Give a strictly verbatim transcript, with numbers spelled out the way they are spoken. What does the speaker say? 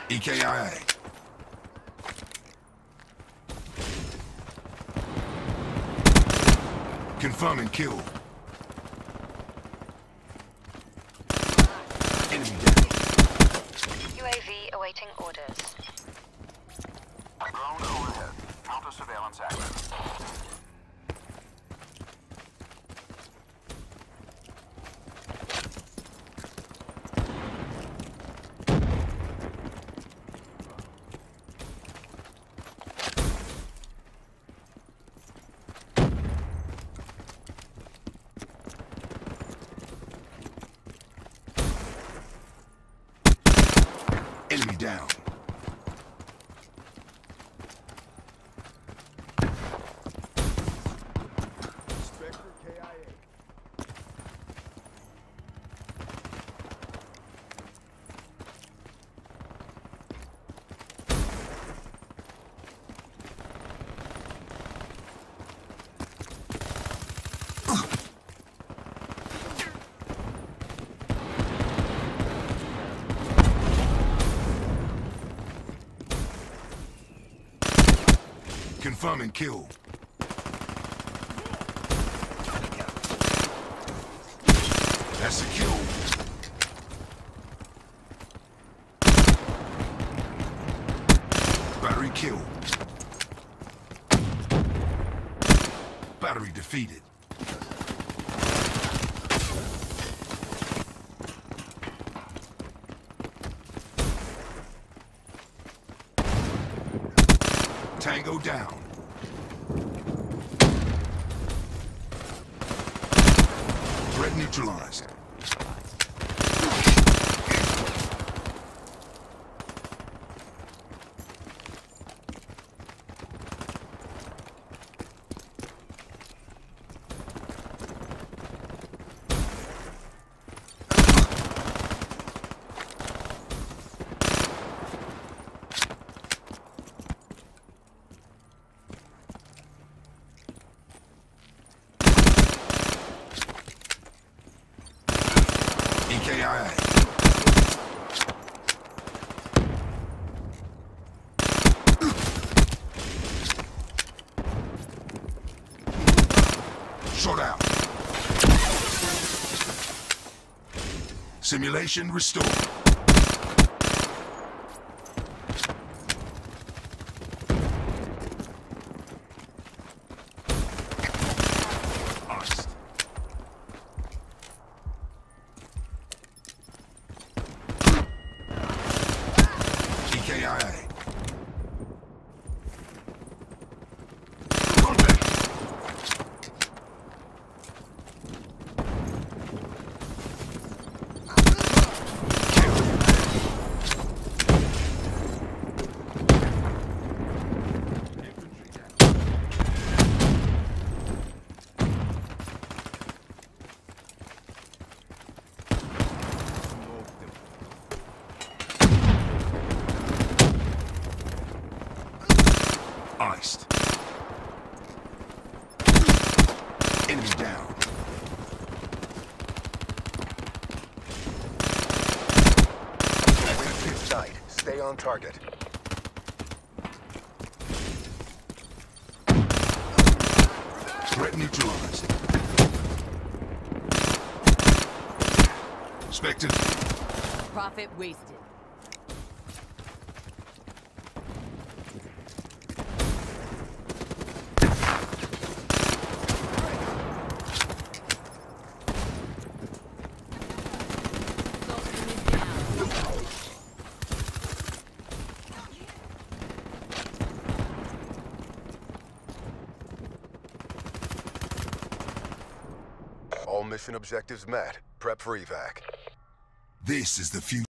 E K I A. Confirming kill. Enemy down. U A V awaiting orders. Drone overhead. Counter surveillance active. Enemy down. Spectre K I A. Confirming kill. That's a kill. Battery kill. Battery defeated. Tango down. Threat neutralized. E K I A. Shot out. Simulation restored. Honest. E K I A. Contact. Iced. Enemy down. Fifth sight. Stay on target. Threat neutralized. Spectre. Profit wasted. All mission objectives met. Prep for evac. This is the future.